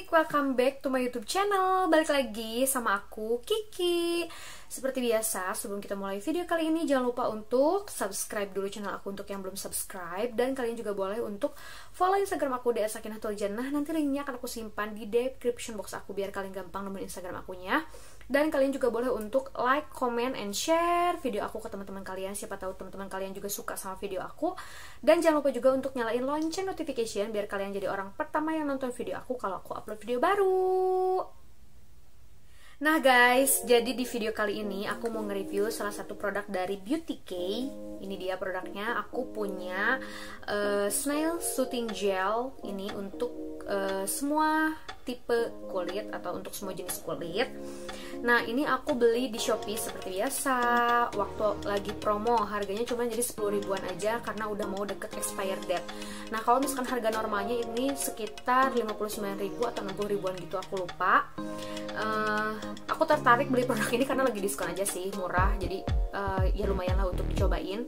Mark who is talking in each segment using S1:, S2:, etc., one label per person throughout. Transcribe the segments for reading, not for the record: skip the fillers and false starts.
S1: welcome back to my YouTube channel. Balik lagi sama aku, Kiki. Seperti biasa, sebelum kita mulai video kali ini, jangan lupa untuk subscribe dulu channel aku untuk yang belum subscribe. Dan kalian juga boleh untuk follow Instagram aku, @sakinatul-jannah. Nanti linknya akan aku simpan di description box aku, biar kalian gampang nemuin Instagram akunya. Dan kalian juga boleh untuk like, comment, and share video aku ke teman-teman kalian. Siapa tahu teman-teman kalian juga suka sama video aku. Dan jangan lupa juga untuk nyalain lonceng notification, biar kalian jadi orang pertama yang nonton video aku kalau aku upload video baru. Nah guys, jadi di video kali ini aku mau nge-review salah satu produk dari Beauty K. Ini dia produknya. Aku punya Snail Soothing Gel. Ini untuk semua tipe kulit atau untuk semua jenis kulit. Nah ini aku beli di Shopee seperti biasa. Waktu lagi promo harganya cuma jadi 10 ribuan aja karena udah mau deket expired date. Nah kalau misalkan harga normalnya ini sekitar 59 ribu atau 60 ribuan gitu, aku lupa. Aku tertarik beli produk ini karena lagi diskon aja sih, murah. Jadi ya lumayan lah untuk dicobain.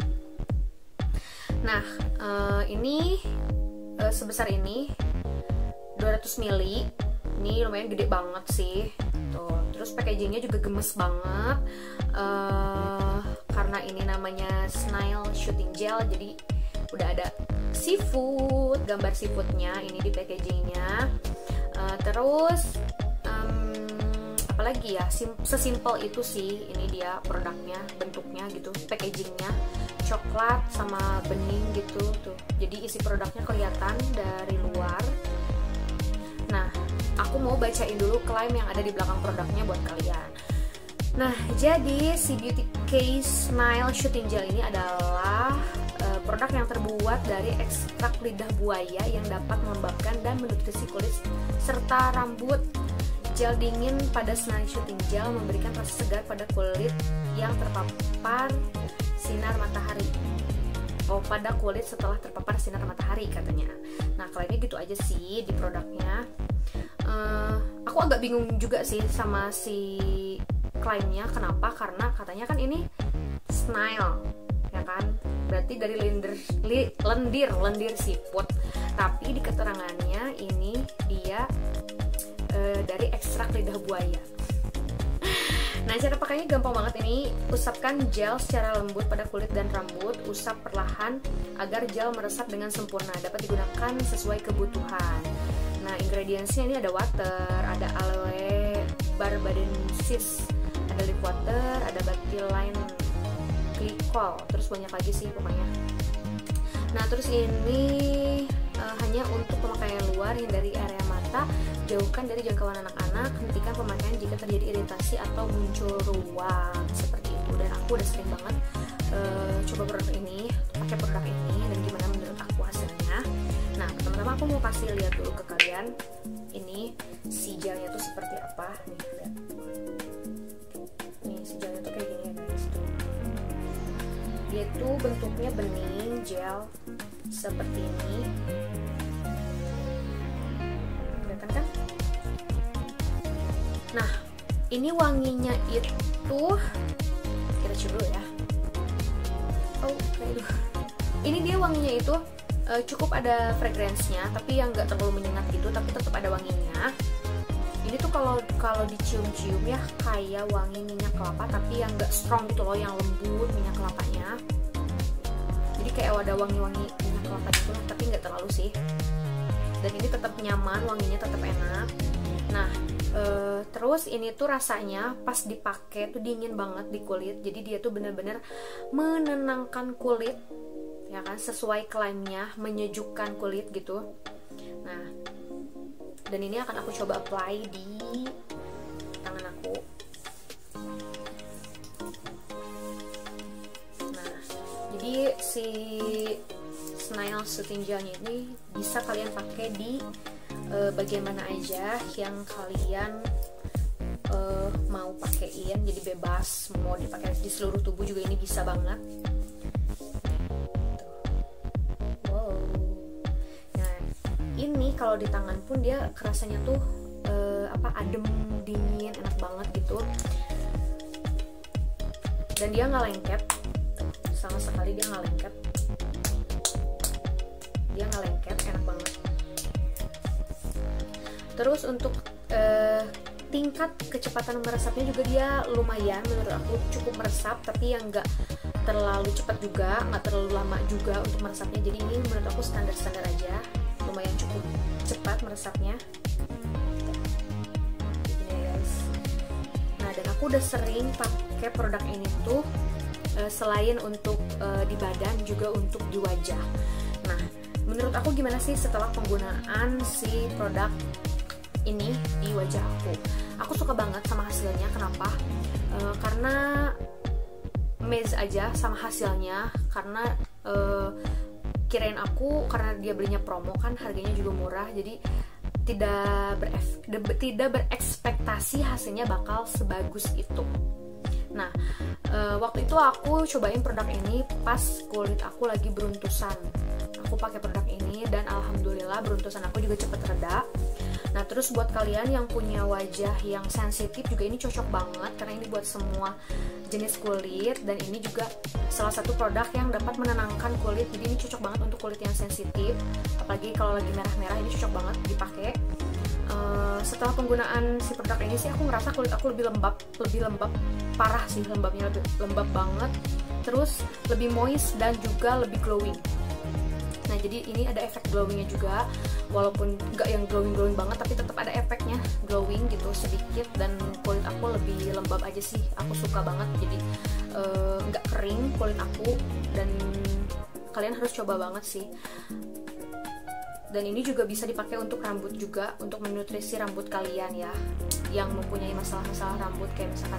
S1: Nah ini sebesar ini 200 ml. Ini lumayan gede banget sih. Tuh. Terus packagingnya juga gemes banget. Karena ini namanya Snail Soothing Gel, jadi udah ada seafood, gambar seafoodnya ini di packagingnya. Terus apalagi ya, sesimpel itu sih. Ini dia produknya, bentuknya gitu, packagingnya coklat sama bening gitu tuh. Jadi isi produknya kelihatan dari luar. Nah, aku mau bacain dulu klaim yang ada di belakang produknya buat kalian. Nah, jadi si Beauty K Snail Soothing Gel ini adalah produk yang terbuat dari ekstrak lidah buaya yang dapat melembabkan dan menutrisi kulit serta rambut. Gel dingin pada Snail Soothing Gel memberikan rasa segar pada kulit yang terpapar sinar matahari. Oh, pada kulit setelah terpapar sinar matahari katanya. Nah, klaimnya gitu aja sih di produknya. Aku agak bingung juga sih sama si klaimnya. Kenapa? Karena katanya kan ini snail, ya kan? Berarti dari lendir seafood. Tapi di keterangannya ini dia dari ekstrak lidah buaya. Nah, cara pakainya gampang banget ini. Usapkan gel secara lembut pada kulit dan rambut. Usap perlahan agar gel meresap dengan sempurna. Dapat digunakan sesuai kebutuhan. Nah, ingredientsnya ini ada water, ada aloe barbadensis, ada lip water, ada bacilline glycol, terus banyak lagi sih pokoknya. Nah, terus ini hanya untuk pemakaian luar, hindari area mata, jauhkan dari jangkauan anak-anak, hentikan pemakaian jika terjadi iritasi atau muncul ruam seperti itu. Dan aku udah sering banget coba produk ini, pakai produk ini, dan gimana menurut aku hasilnya. Nah, pertama-tama aku mau kasih lihat dulu ke kalian ini si gelnya tuh seperti apa. Nih, lihat. Nih, si gelnya tuh kayak gini ya guys. Tuh. Dia tuh bentuknya bening gel seperti ini. Kelihatan kan? Nah, ini wanginya itu, kita coba dulu ya. Oh, aduh. Ini dia wanginya itu cukup ada fragrance-nya, tapi yang nggak terlalu menyengat gitu, tapi tetap ada wanginya. Ini tuh kalau dicium-cium ya kayak wangi minyak kelapa, tapi yang nggak strong gitu loh, yang lembut minyak kelapanya. Jadi kayak ada wangi-wangi minyak kelapa gitu, tapi nggak terlalu sih. Dan ini tetap nyaman, wanginya tetap enak. Nah, terus ini tuh rasanya pas dipakai tuh dingin banget di kulit. Jadi dia tuh bener-bener menenangkan kulit, ya kan, sesuai klaimnya, menyejukkan kulit gitu. Nah, dan ini akan aku coba apply di tangan aku. Nah, jadi si Snail Soothing Gelnya ini bisa kalian pakai di bagian mana aja yang kalian mau pakein. Jadi bebas, mau dipakai di seluruh tubuh juga ini bisa banget. Ini kalau di tangan pun dia kerasanya tuh adem, dingin, enak banget gitu. Dan dia nggak lengket, sama sekali dia nggak lengket. Enak banget. Terus untuk tingkat kecepatan meresapnya juga dia lumayan, menurut aku cukup meresap, tapi yang nggak terlalu cepat juga, nggak terlalu lama juga untuk meresapnya. Jadi ini menurut aku standar-standar aja, lumayan cukup cepat meresapnya. Gini guys. Nah, dan aku udah sering pakai produk ini tuh selain untuk di badan juga untuk di wajah. Nah, menurut aku gimana sih setelah penggunaan si produk ini di wajah aku? Aku suka banget sama hasilnya. Kenapa? Karena amazed aja sama hasilnya. Karena kirain aku, karena dia belinya promo kan, harganya juga murah, jadi tidak berekspektasi hasilnya bakal sebagus itu. Nah, waktu itu aku cobain produk ini pas kulit aku lagi beruntusan. Aku pakai produk ini dan alhamdulillah beruntusan aku juga cepet reda. Nah, terus buat kalian yang punya wajah yang sensitif juga ini cocok banget, karena ini buat semua jenis kulit, dan ini juga salah satu produk yang dapat menenangkan kulit. Jadi ini cocok banget untuk kulit yang sensitif, apalagi kalau lagi merah-merah, ini cocok banget dipakai. Setelah penggunaan si produk ini sih aku ngerasa kulit aku lebih lembab parah sih, lembabnya lebih lembab banget, terus lebih moist dan juga lebih glowing. Nah, jadi ini ada efek glowingnya juga, walaupun nggak yang glowing banget, tapi tetap ada efeknya glowing gitu sedikit, dan kulit aku lebih lembab aja sih. Aku suka banget, jadi nggak kering kulit aku, dan kalian harus coba banget sih. Dan ini juga bisa dipakai untuk rambut juga, untuk menutrisi rambut kalian ya, yang mempunyai masalah-masalah rambut, kayak misalkan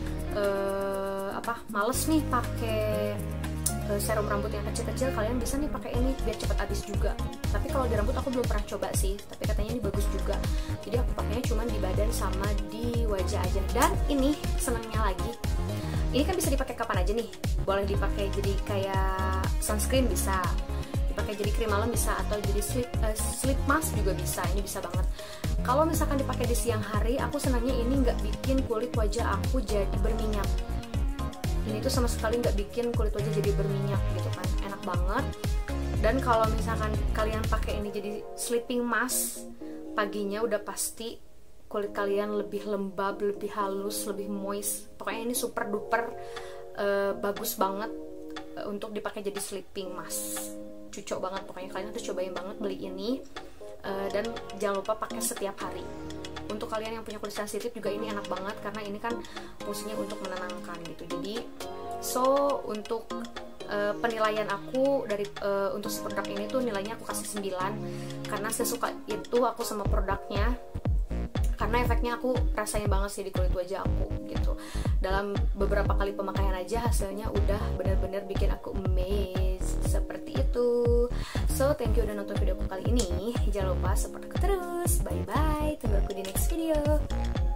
S1: males nih pakai serum rambut yang kecil-kecil, kalian bisa nih pakai ini biar cepat habis juga. Tapi kalau di rambut aku belum pernah coba sih, tapi katanya ini bagus juga. Jadi aku pakainya cuma di badan sama di wajah aja. Dan ini senangnya lagi, ini kan bisa dipakai kapan aja nih. Boleh dipakai jadi kayak sunscreen bisa, dipakai jadi krim malam bisa, atau jadi sleep mask juga bisa. Ini bisa banget. Kalau misalkan dipakai di siang hari, aku senangnya ini nggak bikin kulit wajah aku jadi berminyak. Ini tuh sama sekali nggak bikin kulit wajah jadi berminyak gitu kan, enak banget. Dan kalau misalkan kalian pakai ini jadi sleeping mask, paginya udah pasti kulit kalian lebih lembab, lebih halus, lebih moist. Pokoknya ini super duper bagus banget untuk dipakai jadi sleeping mask. Cocok banget, pokoknya kalian harus cobain banget beli ini. Dan jangan lupa pakai setiap hari. Untuk kalian yang punya kulit sensitif juga ini enak banget, karena ini kan fungsinya untuk menenangkan gitu. Jadi untuk penilaian aku dari untuk produk ini tuh nilainya aku kasih 9, karena sesuka itu aku sama produknya, karena efeknya aku rasain banget sih di kulit wajah aku gitu. Dalam beberapa kali pemakaian aja hasilnya udah bener-bener bikin aku amazed seperti itu. So thank you udah nonton video aku kali ini. Jangan lupa support aku terus. Bye bye, tunggu aku di next video.